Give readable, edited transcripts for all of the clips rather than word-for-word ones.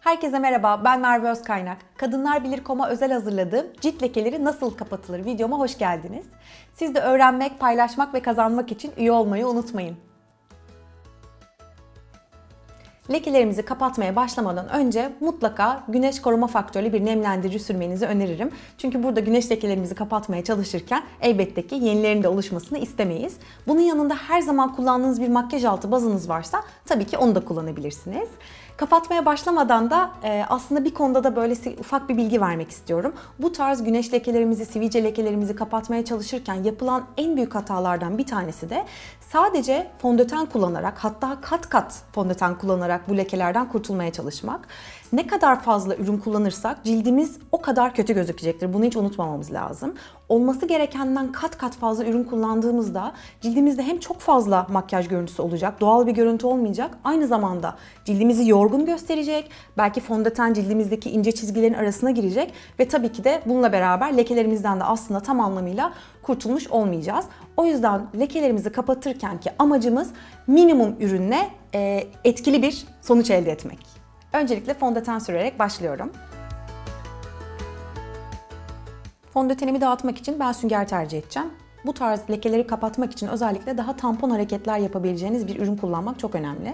Herkese merhaba, ben Merve Özkaynak. Kadınlar Bilir.com'a özel hazırladığım cilt lekeleri nasıl kapatılır videoma hoş geldiniz. Siz de öğrenmek, paylaşmak ve kazanmak için üye olmayı unutmayın. Lekelerimizi kapatmaya başlamadan önce mutlaka güneş koruma faktörlü bir nemlendirici sürmenizi öneririm. Çünkü burada güneş lekelerimizi kapatmaya çalışırken elbette ki yenilerinin de oluşmasını istemeyiz. Bunun yanında her zaman kullandığınız bir makyaj altı bazınız varsa tabii ki onu da kullanabilirsiniz. Kapatmaya başlamadan da aslında bir konuda da böyle ufak bir bilgi vermek istiyorum. Bu tarz güneş lekelerimizi, sivilce lekelerimizi kapatmaya çalışırken yapılan en büyük hatalardan bir tanesi de sadece fondöten kullanarak, hatta kat kat fondöten kullanarak bu lekelerden kurtulmaya çalışmak. Ne kadar fazla ürün kullanırsak cildimiz o kadar kötü gözükecektir. Bunu hiç unutmamamız lazım. Olması gerekenden kat kat fazla ürün kullandığımızda cildimizde hem çok fazla makyaj görüntüsü olacak, doğal bir görüntü olmayacak. Aynı zamanda cildimizi yorgun gösterecek. Belki fondöten cildimizdeki ince çizgilerin arasına girecek ve tabii ki de bununla beraber lekelerimizden de aslında tam anlamıyla kurtulmuş olmayacağız. O yüzden lekelerimizi kapatırken ki amacımız minimum ürünle etkili bir sonuç elde etmek. Öncelikle fondöten sürerek başlıyorum. Fondötenimi dağıtmak için ben sünger tercih edeceğim. Bu tarz lekeleri kapatmak için özellikle daha tampon hareketler yapabileceğiniz bir ürün kullanmak çok önemli.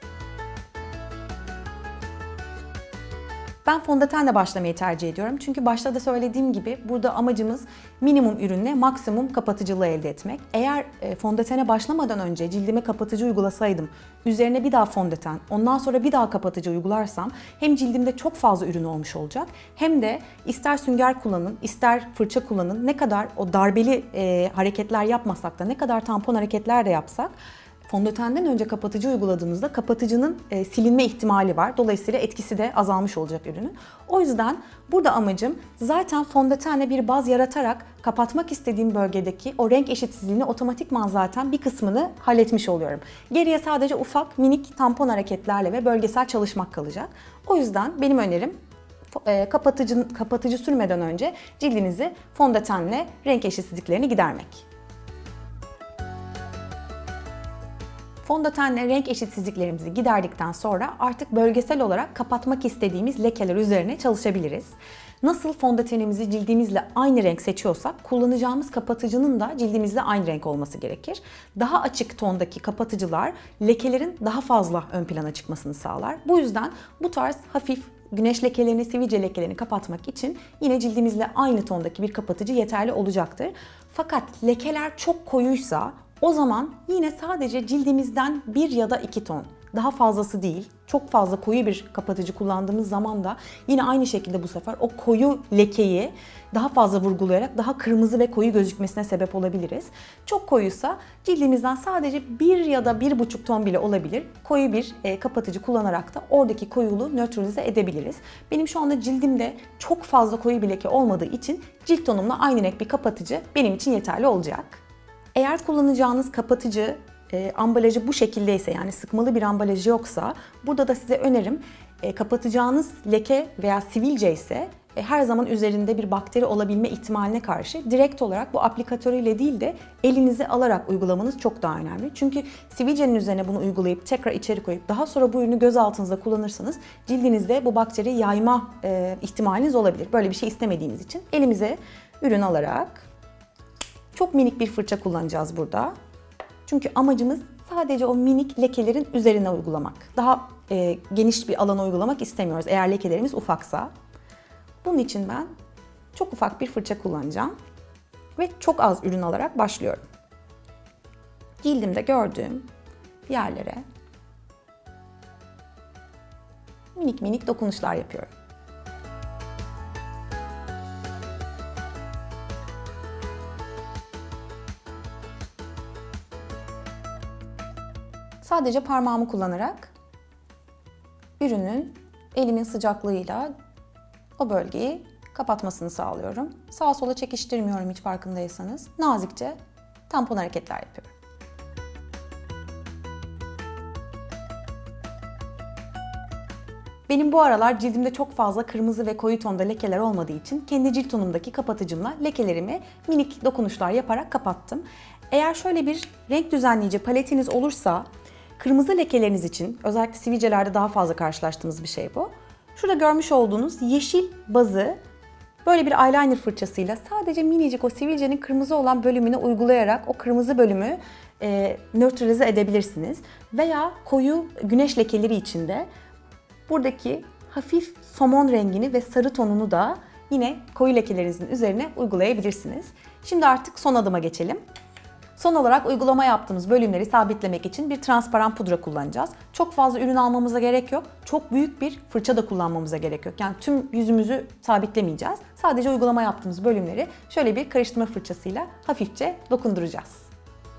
Ben fondötenle başlamayı tercih ediyorum. Çünkü başta da söylediğim gibi burada amacımız minimum ürünle maksimum kapatıcılığı elde etmek. Eğer fondötene başlamadan önce cildime kapatıcı uygulasaydım, üzerine bir daha fondöten, ondan sonra bir daha kapatıcı uygularsam hem cildimde çok fazla ürün olmuş olacak hem de ister sünger kullanın, ister fırça kullanın, ne kadar o darbeli hareketler yapmasak da, ne kadar tampon hareketler de yapsak, fondötenden önce kapatıcı uyguladığınızda kapatıcının silinme ihtimali var. Dolayısıyla etkisi de azalmış olacak ürünün. O yüzden burada amacım zaten fondötenle bir baz yaratarak kapatmak istediğim bölgedeki o renk eşitsizliğini otomatikman zaten bir kısmını halletmiş oluyorum. Geriye sadece ufak minik tampon hareketlerle ve bölgesel çalışmak kalacak. O yüzden benim önerim kapatıcı sürmeden önce cildinizi fondötenle renk eşitsizliklerini gidermek. Fondötenle renk eşitsizliklerimizi giderdikten sonra artık bölgesel olarak kapatmak istediğimiz lekeler üzerine çalışabiliriz. Nasıl fondötenimizi cildimizle aynı renk seçiyorsak kullanacağımız kapatıcının da cildimizle aynı renk olması gerekir. Daha açık tondaki kapatıcılar lekelerin daha fazla ön plana çıkmasını sağlar. Bu yüzden bu tarz hafif güneş lekelerini, sivilce lekelerini kapatmak için yine cildimizle aynı tondaki bir kapatıcı yeterli olacaktır. Fakat lekeler çok koyuysa o zaman yine sadece cildimizden 1 ya da 2 ton, daha fazlası değil, çok fazla koyu bir kapatıcı kullandığımız zaman da yine aynı şekilde bu sefer o koyu lekeyi daha fazla vurgulayarak daha kırmızı ve koyu gözükmesine sebep olabiliriz. Çok koyuysa cildimizden sadece 1 ya da 1,5 ton bile olabilir. Koyu bir kapatıcı kullanarak da oradaki koyuluğu nötralize edebiliriz. Benim şu anda cildimde çok fazla koyu bir leke olmadığı için cilt tonumla aynı renk bir kapatıcı benim için yeterli olacak. Eğer kullanacağınız kapatıcı ambalajı bu şekildeyse, yani sıkmalı bir ambalajı yoksa, burada da size önerim kapatacağınız leke veya sivilce ise her zaman üzerinde bir bakteri olabilme ihtimaline karşı direkt olarak bu aplikatörüyle değil de elinize alarak uygulamanız çok daha önemli. Çünkü sivilcenin üzerine bunu uygulayıp tekrar içeri koyup daha sonra bu ürünü göz altınızda kullanırsanız cildinizde bu bakteriyi yayma ihtimaliniz olabilir. Böyle bir şey istemediğimiz için elimize ürün alarak çok minik bir fırça kullanacağız burada. Çünkü amacımız sadece o minik lekelerin üzerine uygulamak. Daha geniş bir alana uygulamak istemiyoruz eğer lekelerimiz ufaksa. Bunun için ben çok ufak bir fırça kullanacağım ve çok az ürün alarak başlıyorum. Cildimde gördüğüm yerlere minik minik dokunuşlar yapıyorum. Sadece parmağımı kullanarak ürünün elimin sıcaklığıyla o bölgeyi kapatmasını sağlıyorum. Sağa sola çekiştirmiyorum hiç farkındaysanız. Nazikçe tampon hareketler yapıyorum. Benim bu aralar cildimde çok fazla kırmızı ve koyu tonda lekeler olmadığı için kendi cilt tonumdaki kapatıcımla lekelerimi minik dokunuşlar yaparak kapattım. Eğer şöyle bir renk düzenleyici paletiniz olursa, kırmızı lekeleriniz için, özellikle sivilcelerde daha fazla karşılaştığımız bir şey bu. Şurada görmüş olduğunuz yeşil bazı böyle bir eyeliner fırçasıyla sadece minicik o sivilcenin kırmızı olan bölümüne uygulayarak o kırmızı bölümü nötralize edebilirsiniz. Veya koyu güneş lekeleri içinde buradaki hafif somon rengini ve sarı tonunu da yine koyu lekelerinizin üzerine uygulayabilirsiniz. Şimdi artık son adıma geçelim. Son olarak uygulama yaptığımız bölümleri sabitlemek için bir transparan pudra kullanacağız. Çok fazla ürün almamıza gerek yok. Çok büyük bir fırça da kullanmamıza gerek yok. Yani tüm yüzümüzü sabitlemeyeceğiz. Sadece uygulama yaptığımız bölümleri şöyle bir karıştırma fırçasıyla hafifçe dokunduracağız.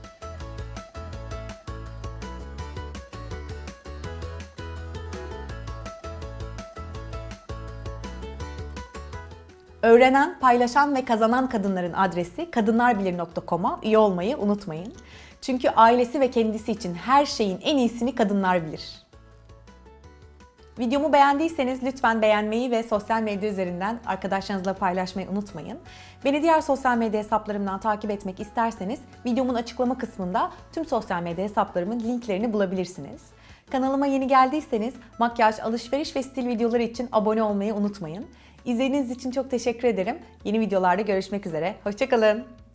Öğrenen, paylaşan ve kazanan kadınların adresi kadınlarbilir.com'a üye olmayı unutmayın. Çünkü ailesi ve kendisi için her şeyin en iyisini kadınlar bilir. Videomu beğendiyseniz lütfen beğenmeyi ve sosyal medya üzerinden arkadaşlarınızla paylaşmayı unutmayın. Beni diğer sosyal medya hesaplarımdan takip etmek isterseniz videomun açıklama kısmında tüm sosyal medya hesaplarımın linklerini bulabilirsiniz. Kanalıma yeni geldiyseniz makyaj, alışveriş ve stil videoları için abone olmayı unutmayın. İzlediğiniz için çok teşekkür ederim. Yeni videolarda görüşmek üzere. Hoşça kalın.